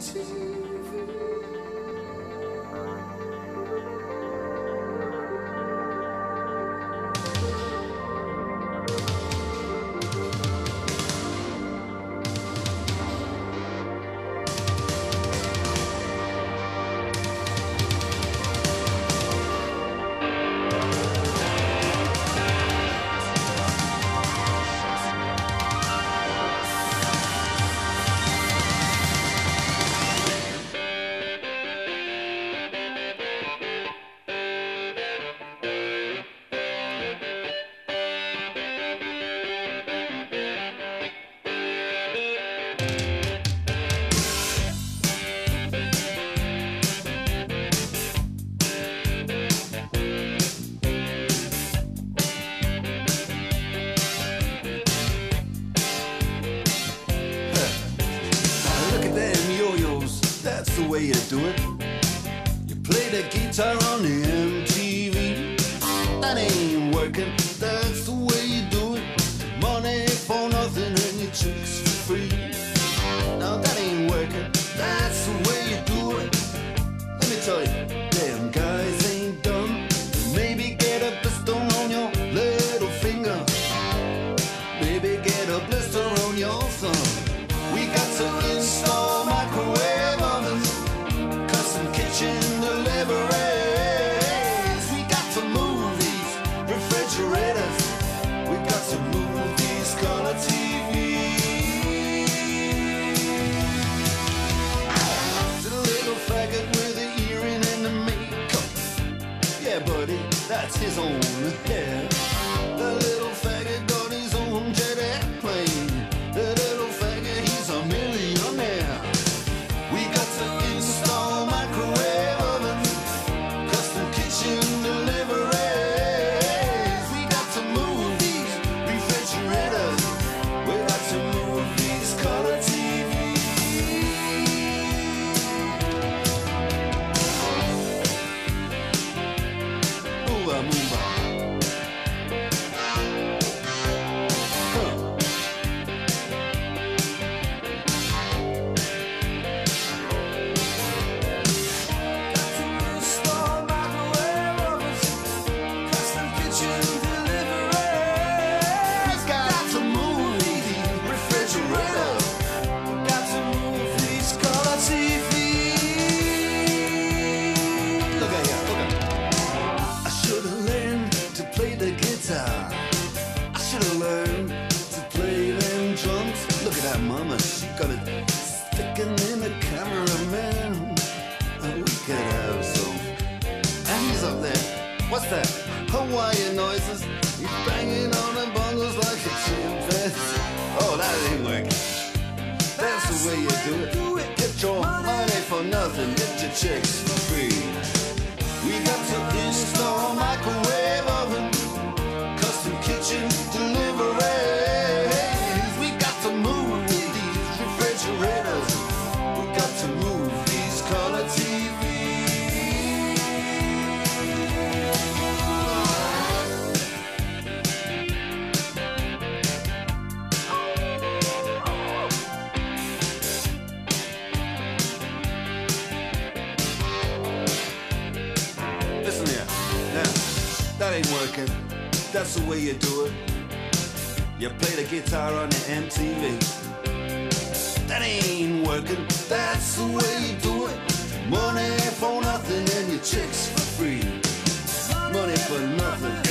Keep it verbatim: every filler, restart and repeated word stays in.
T V. That's the way you do it. You play the guitar on the M T V. That ain't working. That's the way you do it. Money for nothing and your chicks for free. Now that ain't working. That's the way you do it. Let me tell you, damn guys ain't dumb. Maybe get a blister on your little finger. Maybe get a blister on your thumb. We got to install microwave ovens, custom kitchen deliveries. We got to move these refrigerators. We got to move these color T Vs. The little faggot with the earring and the makeup. Yeah, buddy, that's his own hair. The little faggot got his own jet airplane. The little faggot, he's a millionaire. We got to install microwave ovens, custom kitchen deliveries. We got to move these refrigerators. We got to move these color T Vs. Move on, move on. I should've learned to play them drums. Look at that mama, she got it sticking in the cameraman. Oh, we could have some. And he's up there. What's that? Hawaiian noises. He's banging on the bongos like a chimpanzee. Oh, that ain't working. That's the way you do it. Get your money for nothing. Get your chicks for free. We got to install microwave oven, custom kitchen deliveries. We got to move these refrigerators. We got to move these color T Vs. Listen here, now, that ain't working. That's the way you do it. You play the guitar on the M T V. That ain't working. That's the way you do it. Money for nothing and your chicks for free. Money for nothing.